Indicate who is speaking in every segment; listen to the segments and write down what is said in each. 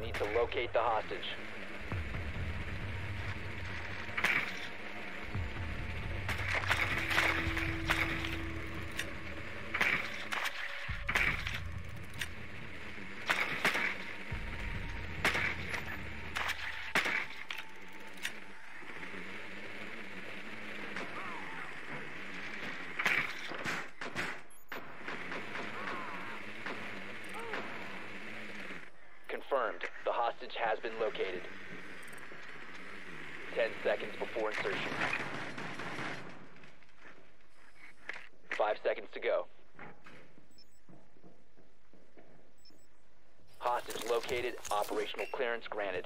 Speaker 1: need to locate the hostage. Confirmed. The hostage has been located. 10 seconds before insertion. 5 seconds to go. Hostage located. Operational clearance granted.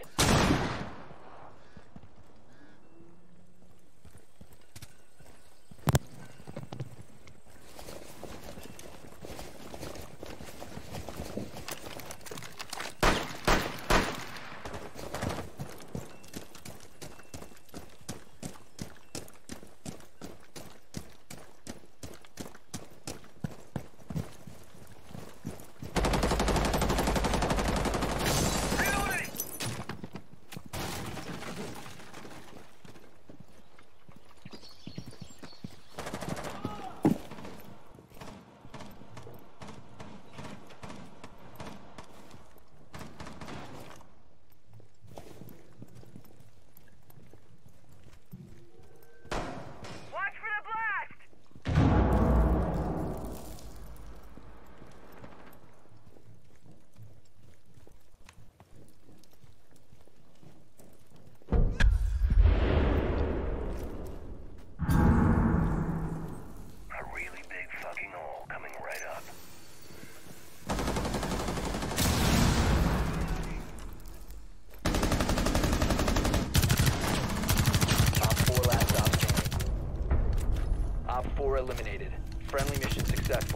Speaker 1: Op 4 eliminated. Friendly mission successful.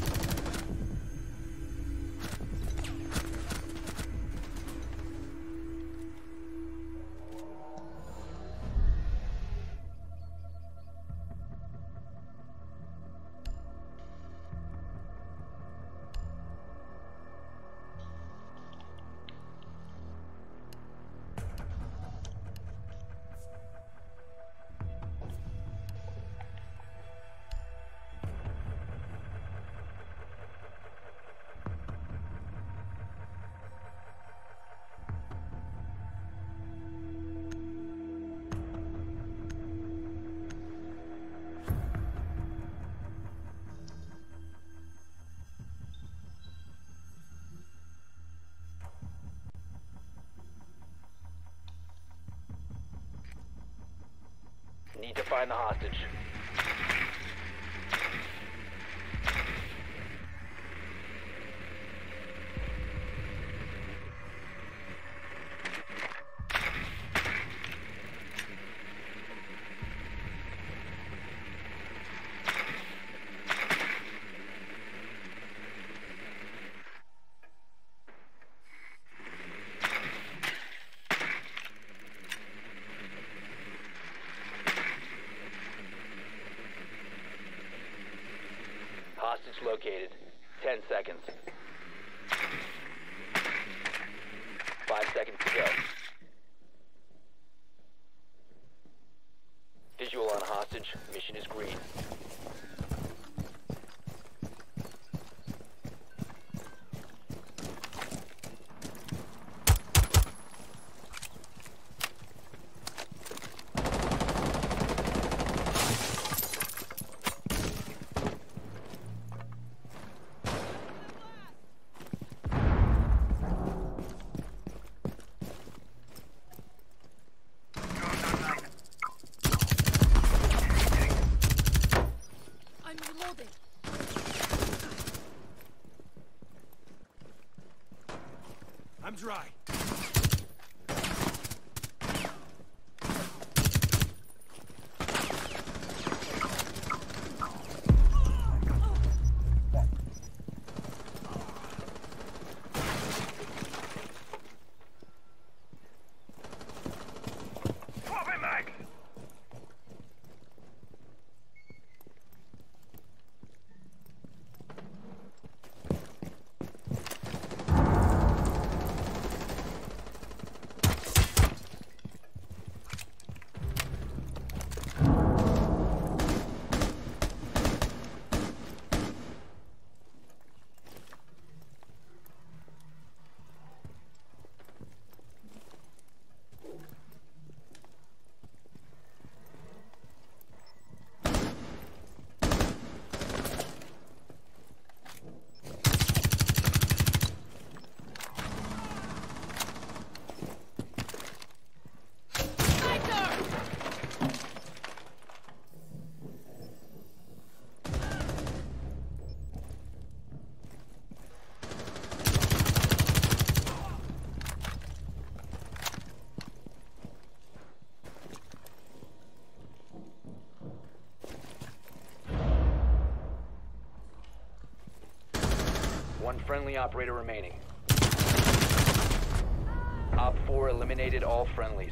Speaker 1: Need to find the hostage. Hostage located. 10 seconds. 5 seconds to go. Visual on hostage. Mission is green. One friendly operator remaining. Op 4 eliminated all friendlies.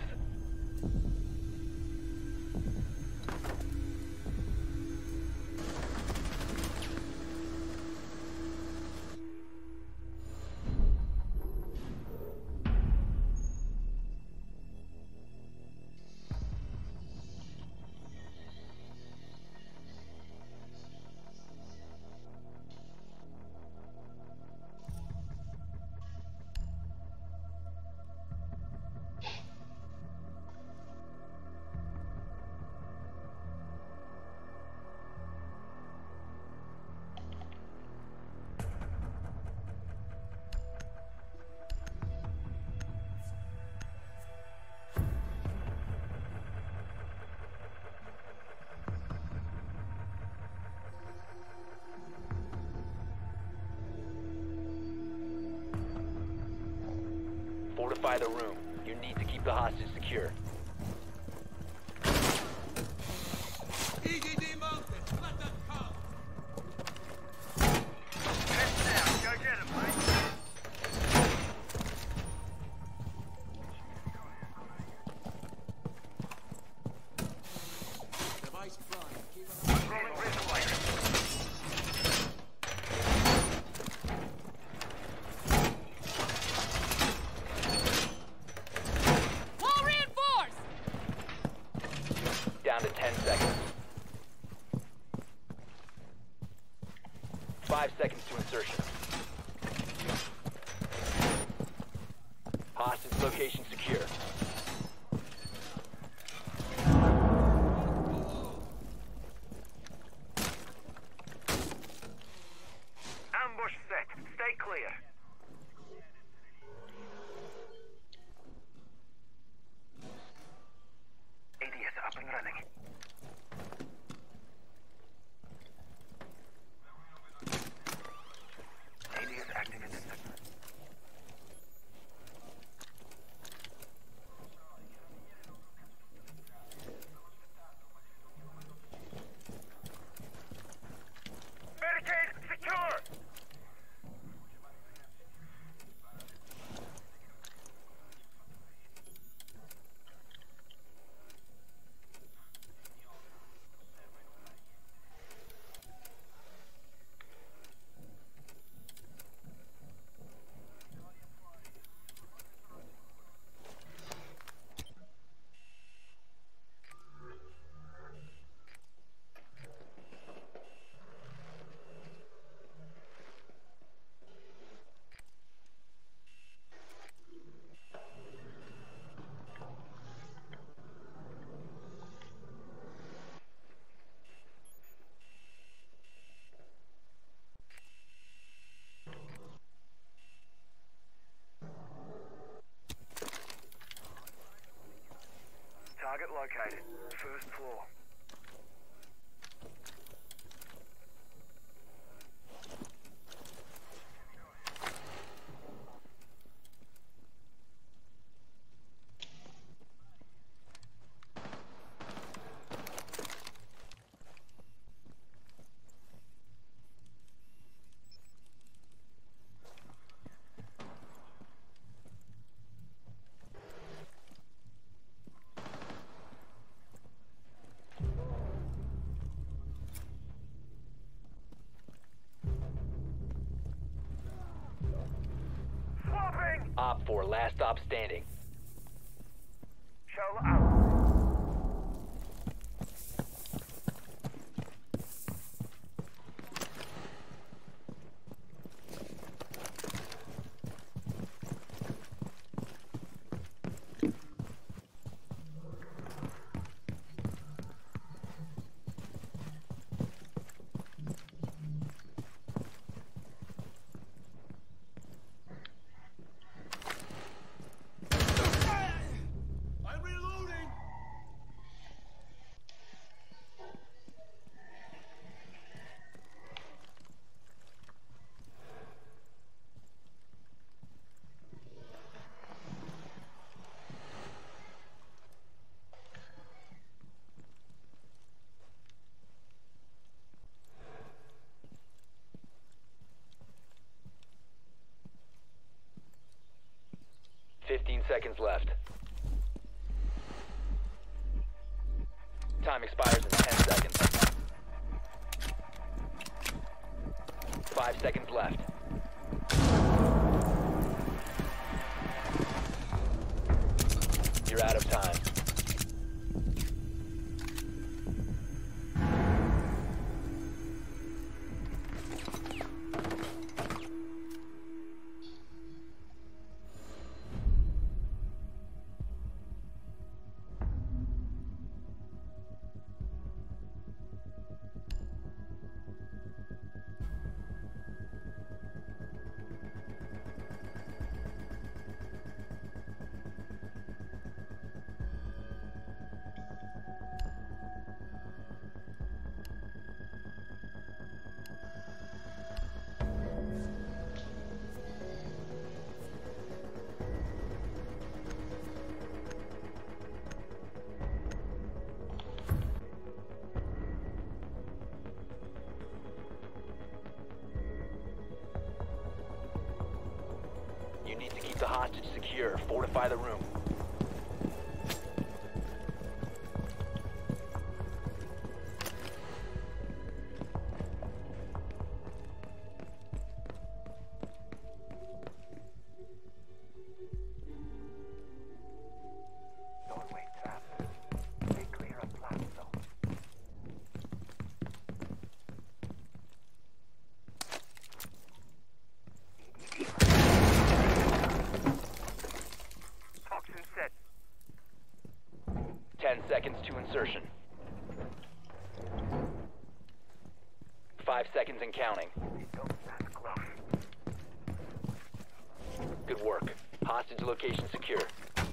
Speaker 1: Fortify the room. You need to keep the hostage secure.
Speaker 2: EDD mounted. Let them come.
Speaker 3: Heads down. Go get him, mate.
Speaker 2: Device prime. Keep an eye.
Speaker 3: Rolling razor wire.
Speaker 4: Wall reinforced!
Speaker 1: Down to 10 seconds. 5 seconds to insertion. Hostage location secure.
Speaker 3: Ambush set. Stay clear. ADS up and running. ADS active in this segment. Barricade secure! Target located. First floor. Swapping!
Speaker 1: Op 4, last stop standing.
Speaker 3: Shell out.
Speaker 2: I'm reloading.
Speaker 1: seconds left. Time expires in 10 seconds. 5 seconds left. You're out of time. You need to keep the hostage secure. Fortify the room.
Speaker 3: Doorway trap. Stay clear of blast zone. Toxin set.
Speaker 1: 10 seconds to insertion. 5 seconds and counting.
Speaker 3: Don't stand close.
Speaker 1: Good work. Hostage location secure.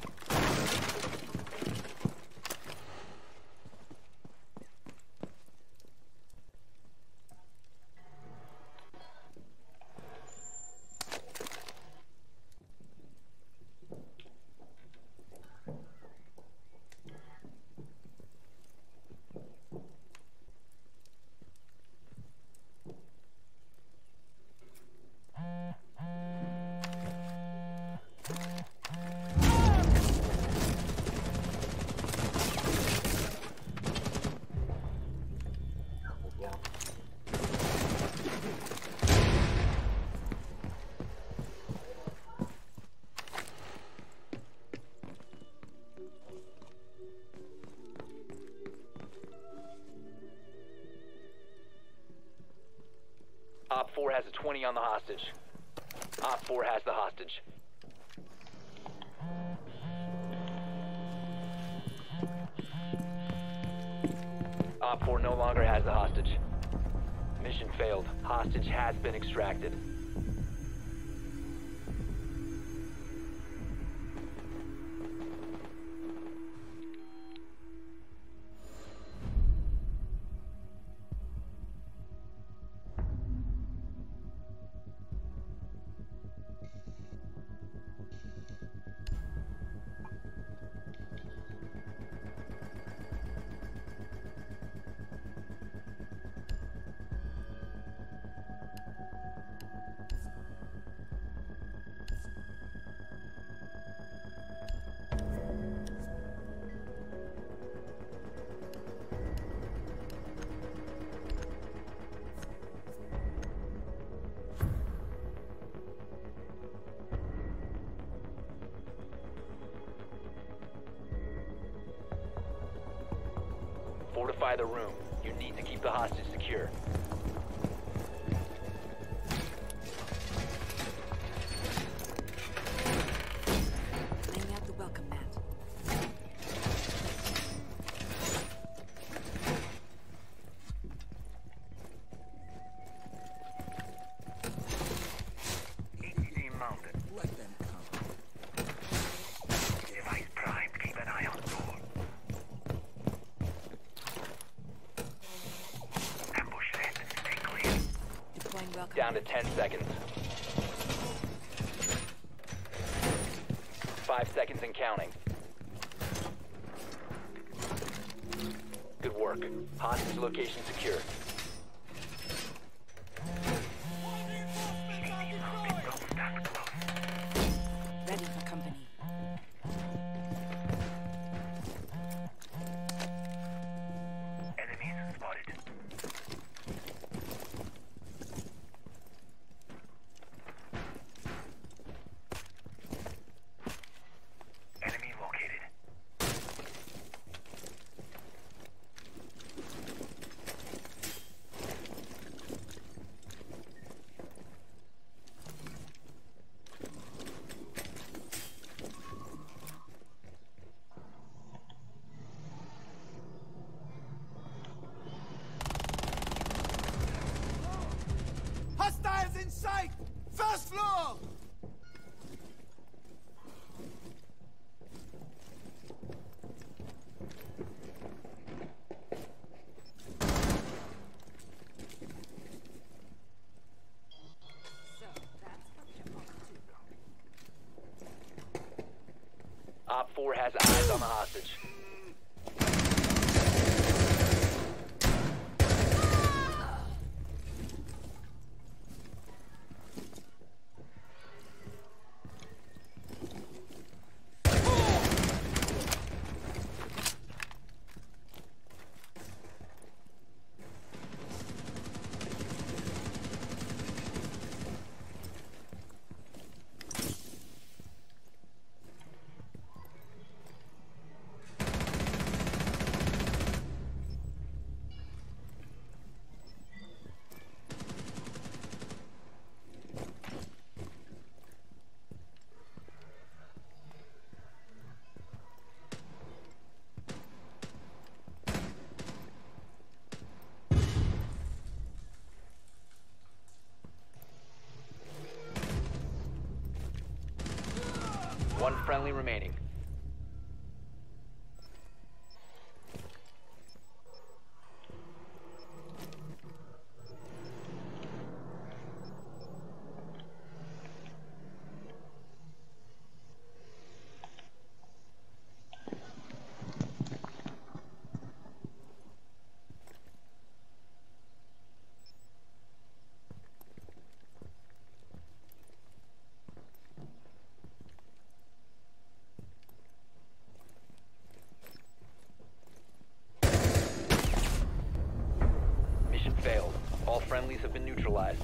Speaker 1: Op 4 has a 20 on the hostage. Op 4 has the hostage. Op 4 no longer has the hostage. Mission failed. Hostage has been extracted. Fortify the room. You need to keep the hostage secure.
Speaker 5: Laying out the welcome mat.
Speaker 3: ETD mounted.
Speaker 2: Let them come.
Speaker 3: Device primed. Keep an eye on door. Ambush set. Stay clear.
Speaker 5: Deploying welcome
Speaker 1: Down to
Speaker 5: mat.
Speaker 1: 10 seconds. 5 seconds and counting. Good work. Hostage location secure.
Speaker 3: Don't stand close.
Speaker 5: Ready for company.
Speaker 1: Op 4 has eyes on the hostage. One friendly remaining. Mission failed. All friendlies have been neutralized.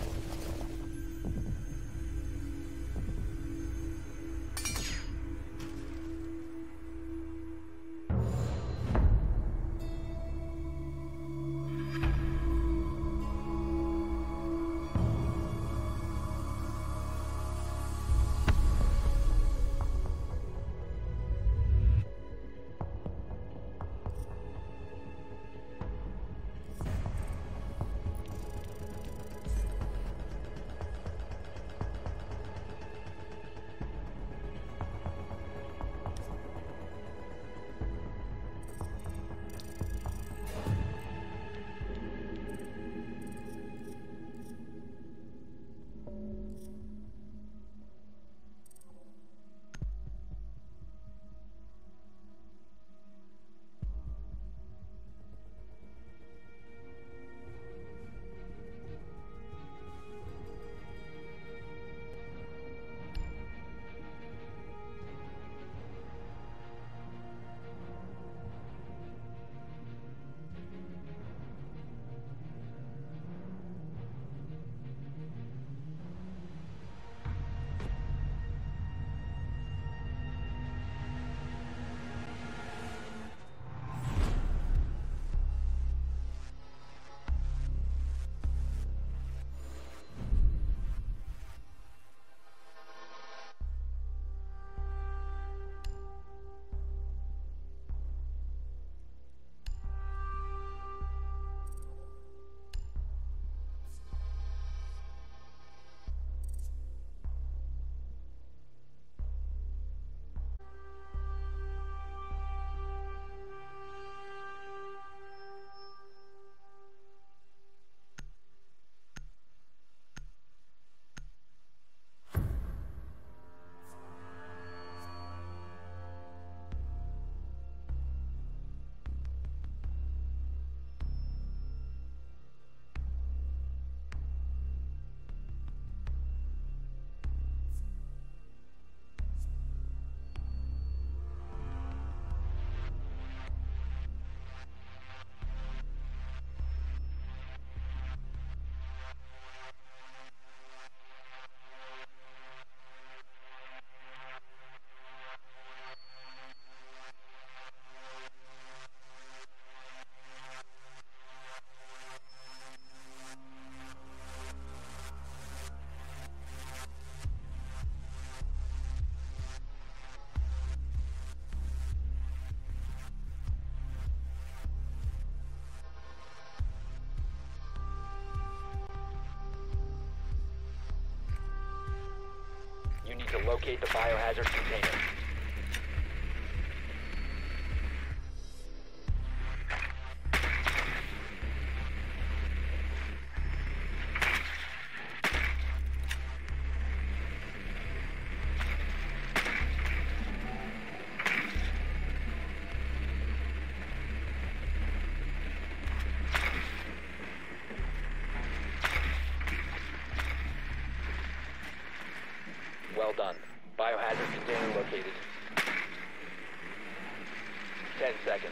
Speaker 1: You need to locate the biohazard container. container located. 10 seconds.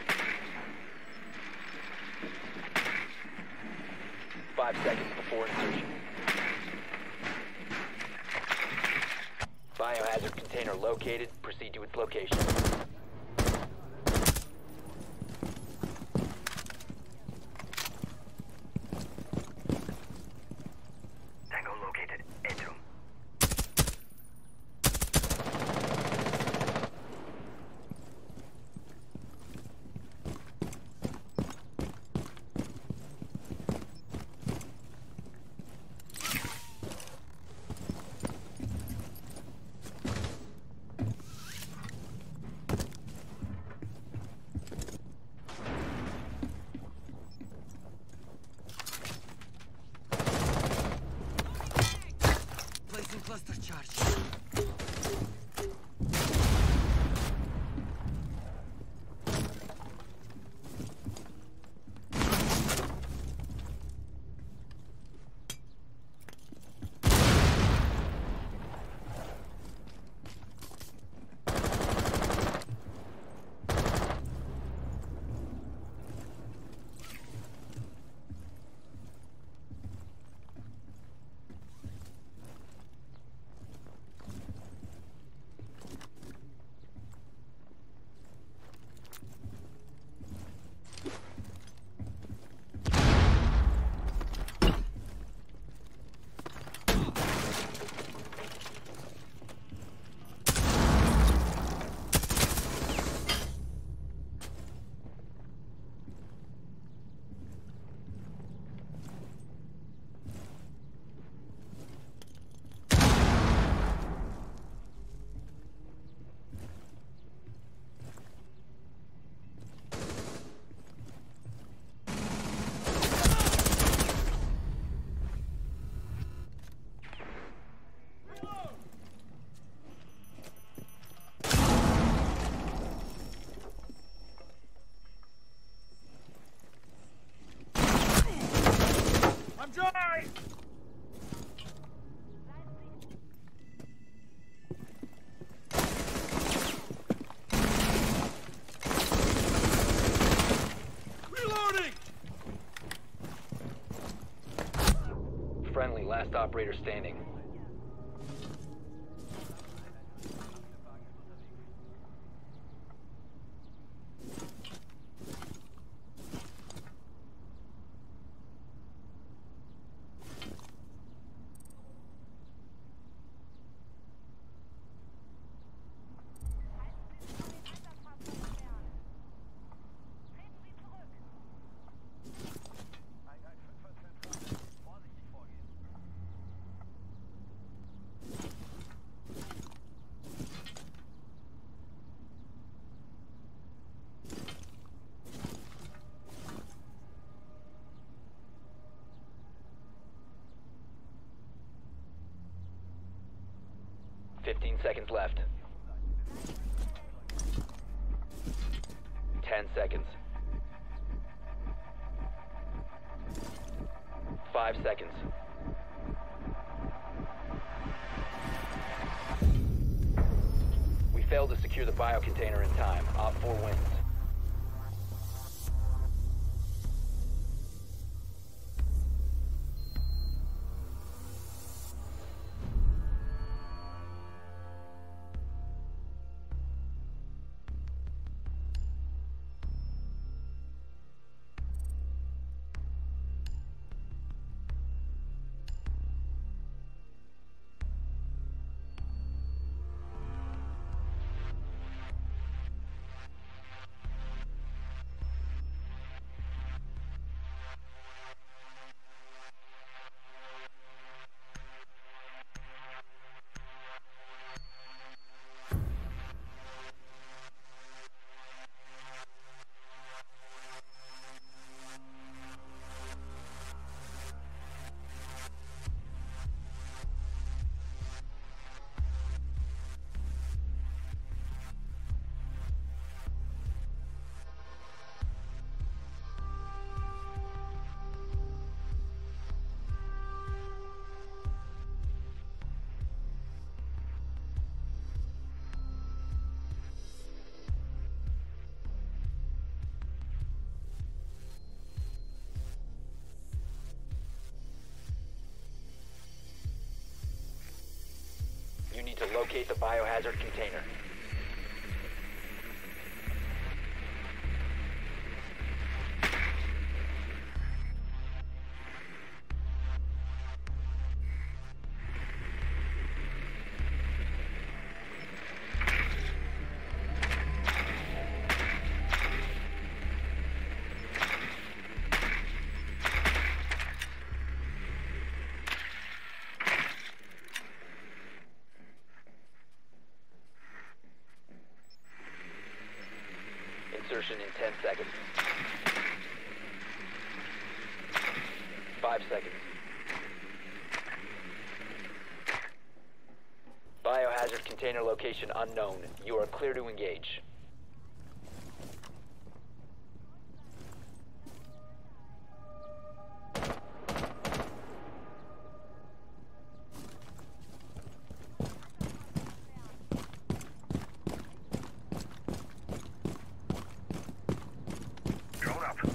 Speaker 1: 5 seconds before insertion. Biohazard container located. Proceed to its location.
Speaker 3: Tango located. Enter.
Speaker 2: Placing cluster charge. I'm dry! Reloading!
Speaker 1: Friendly, last operator standing. Fifteen seconds left. 10 seconds. 5 seconds. We failed to secure the biocontainer in time. Op 4 wins. locate the biohazard container. Insertion in 10 seconds. 5 seconds. Biohazard container location unknown. You are clear to engage.
Speaker 3: Drone up.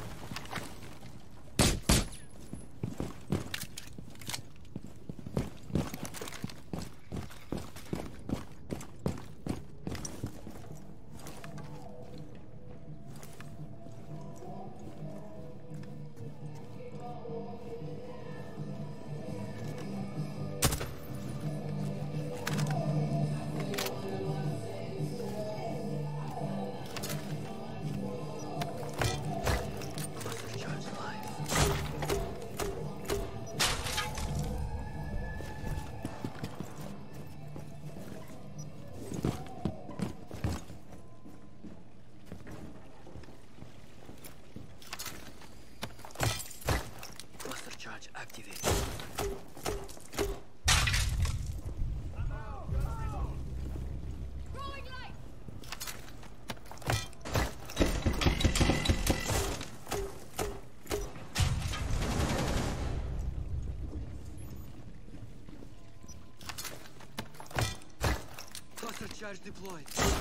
Speaker 2: Cluster charge live. Cluster charge activated.
Speaker 4: Throwing light!
Speaker 2: Cluster charge deployed.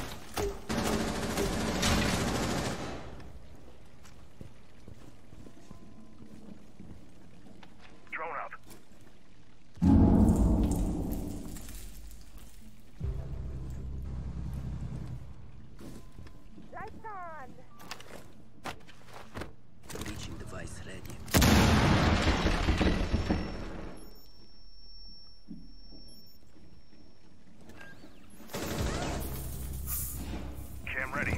Speaker 3: Drone up.
Speaker 2: Breaching device ready.
Speaker 3: Cam ready.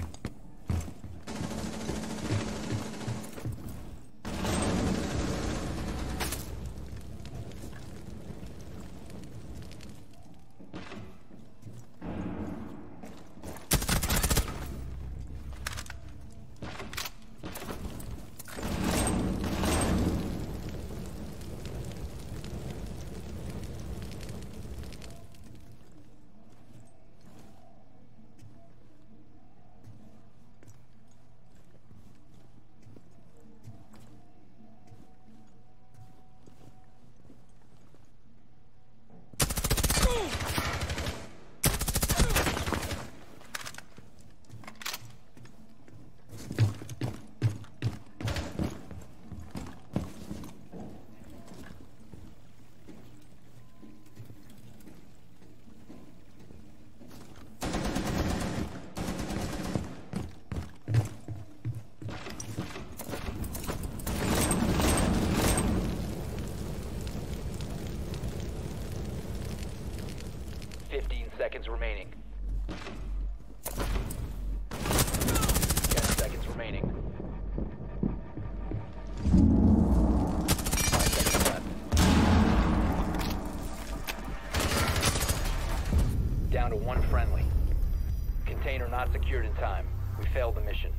Speaker 1: Seconds remaining. 10 seconds remaining. 5 seconds left. Down to one friendly. Container not secured in time. We failed the mission.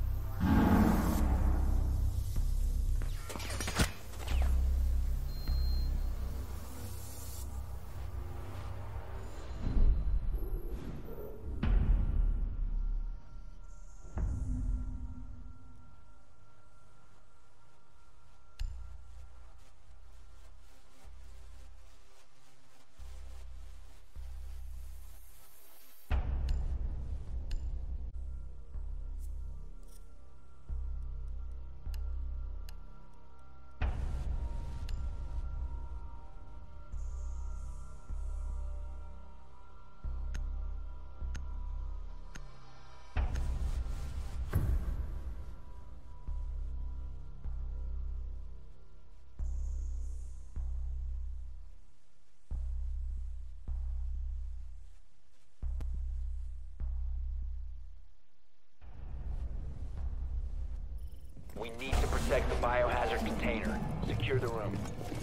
Speaker 1: We need to protect the biohazard container. Secure the room.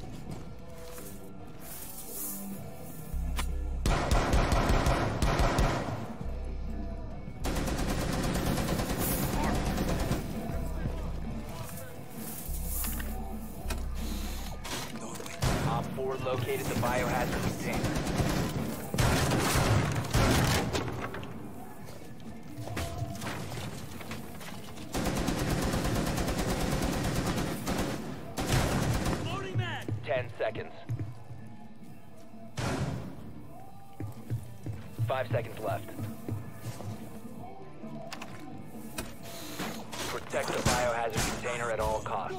Speaker 1: Op 4 located the biohazard container.
Speaker 2: Loading mag!
Speaker 1: 10 seconds. 5 seconds left. Protect the biohazard container at all costs.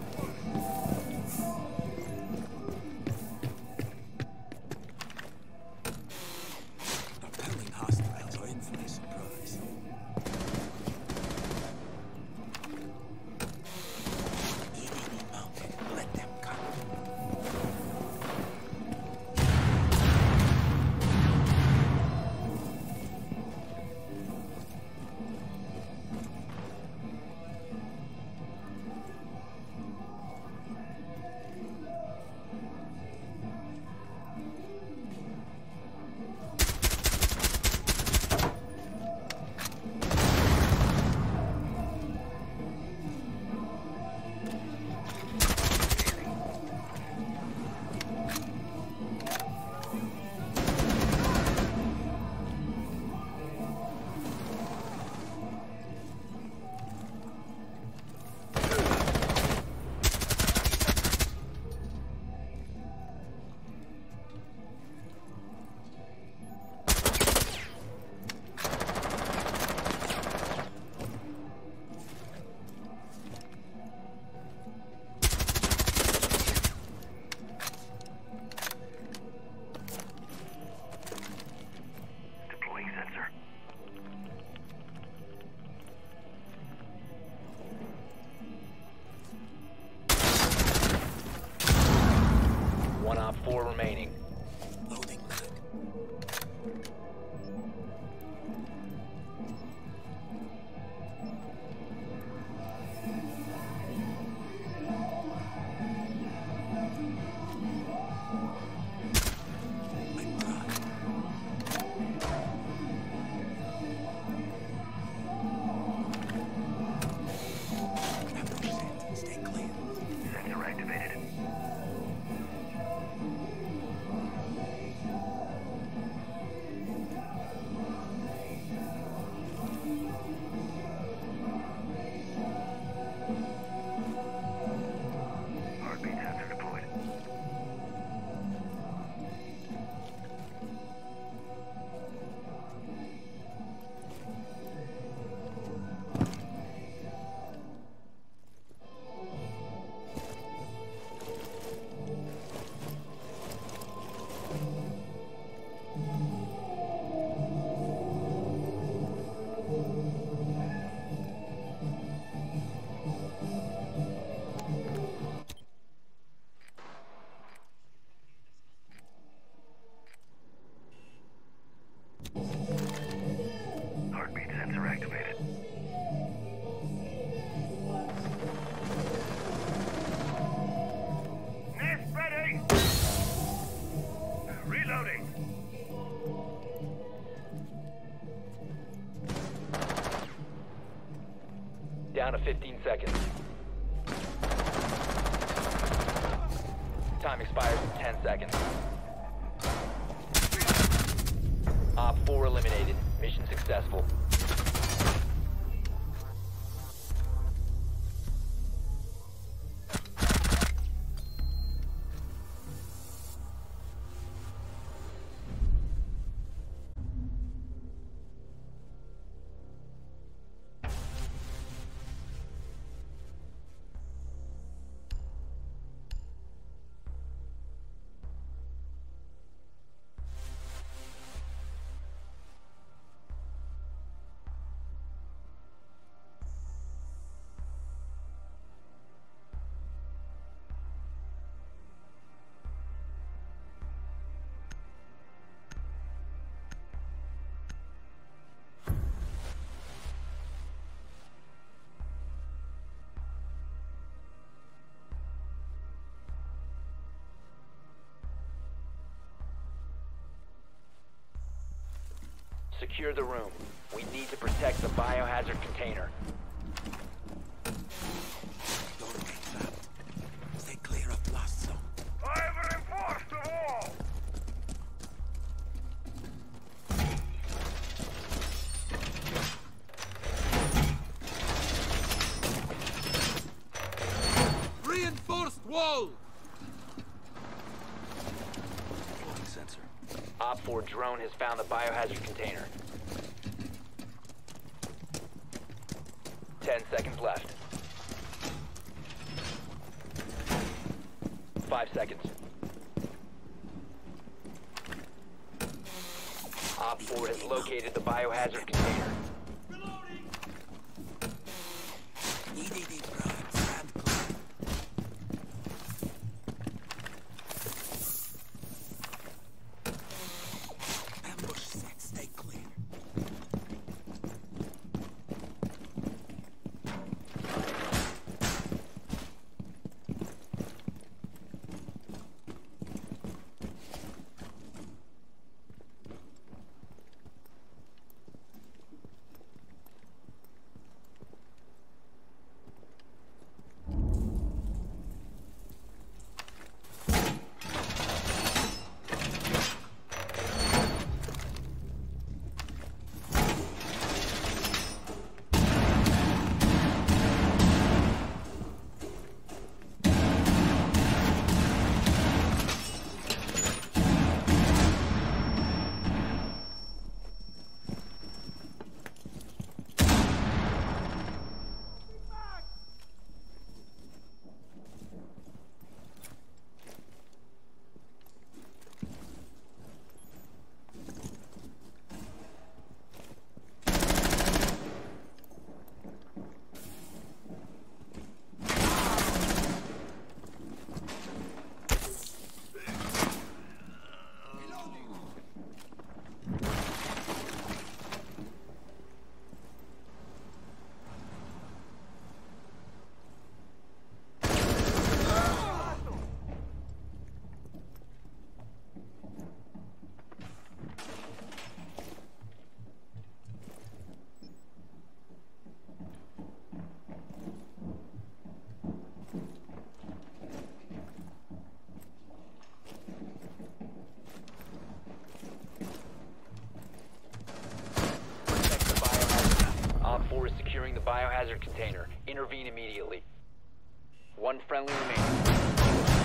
Speaker 2: Repelling hostiles are in for a surprise. Enemy mounted. Let them come.
Speaker 3: Deploying sensor.
Speaker 1: One Op 4 remaining.
Speaker 2: Loading mag. I'm dry. Ambush set. Stay clear.
Speaker 3: Sensor activated. Heartbeat sensor deployed. Heartbeat sensor activated. Nest ready! Reloading!
Speaker 1: Down to 15 seconds. Time expires in 10 seconds. Op 4 eliminated. Mission successful. Secure the room. We need to protect the biohazard container.
Speaker 2: Doorway trapped. Stay clear of blast zone.
Speaker 3: I've reinforced the wall!
Speaker 2: Reinforced wall!
Speaker 6: Deploying sensor.
Speaker 1: Op 4 drone has found the biohazard container. 10 seconds left. 5 seconds. Op 4 has located the biohazard container.
Speaker 2: EDD prime, stand clear. Ambush set, stay clear.
Speaker 1: Protect the biohazard. Op 4 is securing the biohazard container. Intervene immediately. One friendly remaining.